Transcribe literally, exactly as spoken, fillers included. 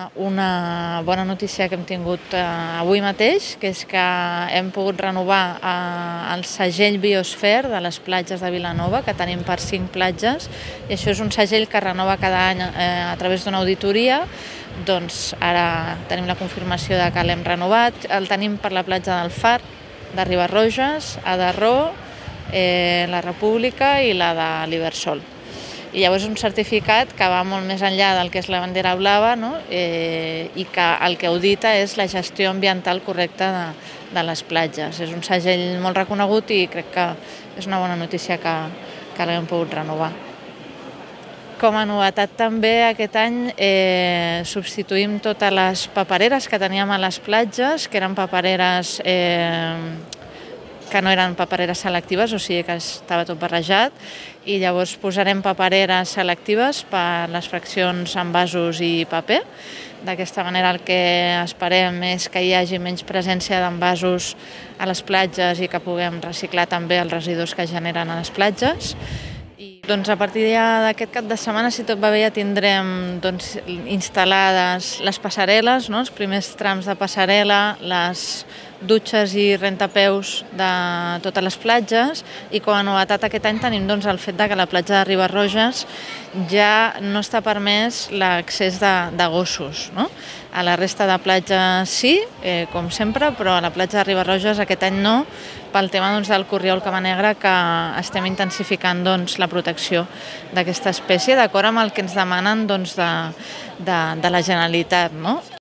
una bona notícia que hem tingut avui mateix, que és que hem pogut renovar el segell Biosphere de les platges de Vilanova, que tenim per cinc platges, i això és un segell que renova cada any a través d'una auditoria. Doncs ara tenim la confirmació de que l'hem renovat. El tenim per la platja del Far, de Riba-roges, a Darró, la República i la de l'Ibersol. I llavors és un certificat que va molt més enllà del que és la bandera blava, no? eh, i que el que audita és la gestió ambiental correcta de, de les platges. És un segell molt reconegut i crec que és una bona notícia que, que l'hem pogut renovar. Com a novetat també aquest any eh, substituïm totes les papereres que teníem a les platges, que eren papereres eh, que no eren papereres selectives, o sigui que estava tot barrejat, i llavors posarem papereres selectives per les fraccions en vasos i paper. D'aquesta manera el que esperem és que hi hagi menys presència d'envasos a les platges i que puguem reciclar també els residus que generen a les platges. I, doncs, a partir d'aquest cap de setmana, si tot va bé, ja tindrem doncs, instal·lades les passarel·les, no? Els primers trams de passarel·la, les dutxes i rentapeus de totes les platges, i com a novetat aquest any tenim doncs, el fet de que a la platja de Riba-roges ja no està permès l'accés de, de gossos, no? A la resta de platges sí, eh, com sempre, però a la platja de Riba-roges aquest any no, pel tema doncs, del corriol camanegre, que estem intensificant doncs, la protecció d'aquesta espècie, d'acord amb el que ens demanen doncs, de, de, de la Generalitat, no?